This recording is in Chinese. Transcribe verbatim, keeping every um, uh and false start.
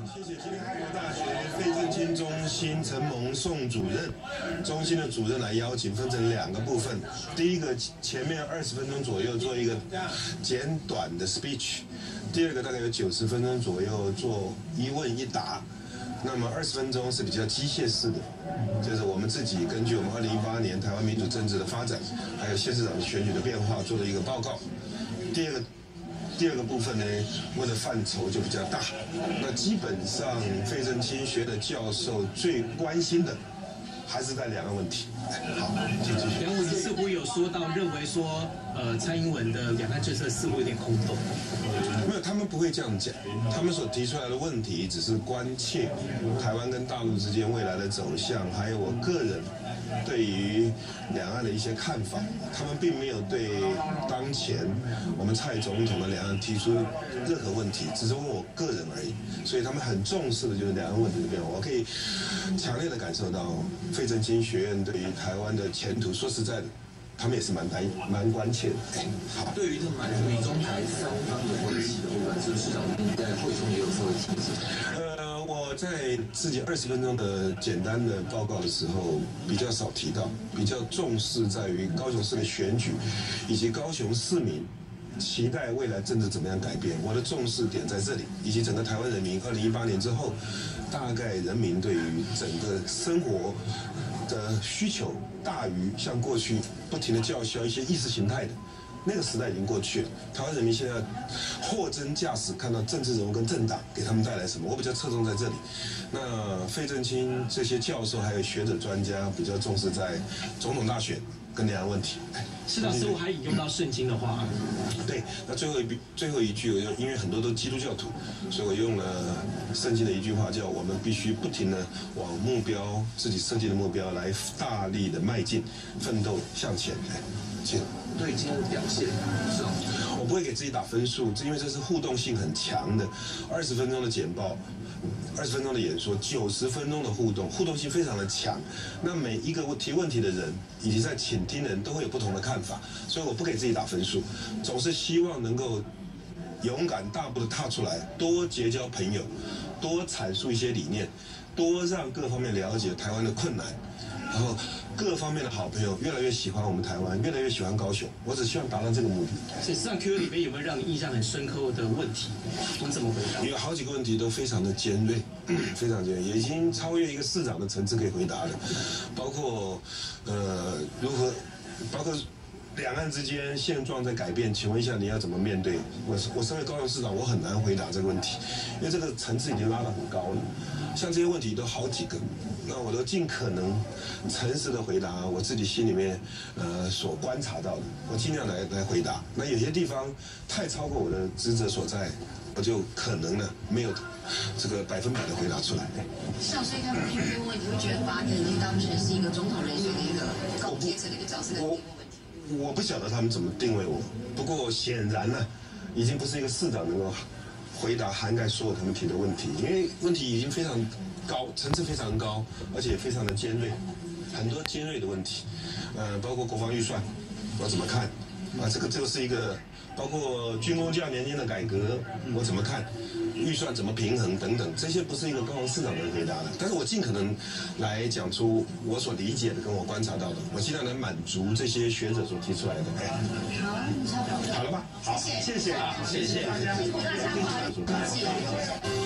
谢谢今天哈佛大学费正清中心陈蒙宋主任，中心的主任来邀请，分成两个部分。第一个前面二十分钟左右做一个简短的 speech， 第二个大概有九十分钟左右做一问一答。那么二十分钟是比较机械式的，就是我们自己根据我们二零一八年台湾民主政治的发展，还有县市长的选举的变化做了一个报告。第二个。第二个部分呢，问的范畴就比较大。那基本上费正清学的教授最关心的还是在两岸问题。好，请继续。 梁委似乎有说到，认为说，呃，蔡英文的两岸政策似乎有点空洞。 没有，他们不会这样讲。他们所提出来的问题只是关切台湾跟大陆之间未来的走向，还有我个人对于两岸的一些看法。他们并没有对当前我们蔡总统的两岸提出任何问题，只是问我个人而已。所以他们很重视的就是两岸问题的变化。我可以强烈的感受到费正清学院对于台湾的前途，说实在的，他们也是蛮担蛮关切的。哎，好。 对于这满足于中台三方的关系的部分，是不是市长在会中也有稍微提及？ 呃，我在自己二十分钟的简单的报告的时候，比较少提到，比较重视在于高雄市的选举，以及高雄市民期待未来政治怎么样改变。我的重视点在这里，以及整个台湾人民二零一八年之后，大概人民对于整个生活的需求大于像过去不停的叫嚣一些意识形态的那个时代已经过去了。台湾人民现在货真价实看到政治人物跟政党给他们带来什么，我比较侧重在这里。那费正清这些教授还有学者专家比较重视在总统大选跟两岸问题。 市长似乎还引用到圣经的话。 对，那最后一最后一句，我就因为很多都基督教徒，所以我用了圣经的一句话，叫我们必须不停的往目标自己设计的目标来大力的迈进，奋斗向前。哎，请。 对今天的表现，是吧？ 我不会给自己打分数，因为这是互动性很强的，二十分钟的简报，二十分钟的演说，九十分钟的互动，互动性非常的强。那每一个提问题的人以及在倾听的人都会有不同的看法，所以我不给自己打分数，总是希望能够勇敢大步的踏出来，多结交朋友，多阐述一些理念，多让各方面了解台湾的困难。然后各方面的好朋友越来越喜欢我们台湾，越来越喜欢高雄。我只希望达到这个目的。 所以，实际上 Q A 里面有没有让你印象很深刻的问题？你怎么回答？ 有好几个问题都非常的尖锐，非常尖锐，也已经超越一个市长的层次可以回答了。包括呃如何，包括两岸之间现状在改变，请问一下你要怎么面对？我我身为高雄市长，我很难回答这个问题，因为这个层次已经拉得很高了。像这些问题都好几个。那我都尽可能诚实的回答我自己心里面呃所观察到的，我尽量来来回答。那有些地方太超过我的职责所在，我就可能呢没有这个百分百的回答出来。 是啊，所以他们面对问题，会觉得把你当成是一个总统人选的一个高阶层的一个角色的定位问题。 我不晓得他们怎么定位我，不过显然呢，已经不是一个市长能够回答涵盖所有他们提的问题，因为问题已经非常高，层次非常高，而且非常的尖锐，很多尖锐的问题，呃，包括国防预算，我怎么看？啊，这个就是一个，包括军工教年金的改革，我怎么看？预算怎么平衡等等，这些不是一个高雄市长能回答的。但是我尽可能来讲出我所理解的跟我观察到的，我尽量能满足这些学者所提出来的。哎， 好， 好了吧？好，谢谢， 谢谢，谢谢。 大家好，谢谢。